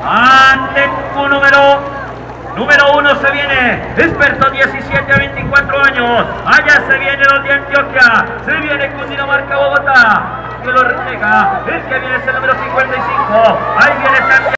Atleco número 1 se viene, experto 17 a 24 años, allá se viene los de Antioquia, se viene Cundinamarca, Bogotá, que lo refleja, el que viene es el número 55, ahí viene Santiago.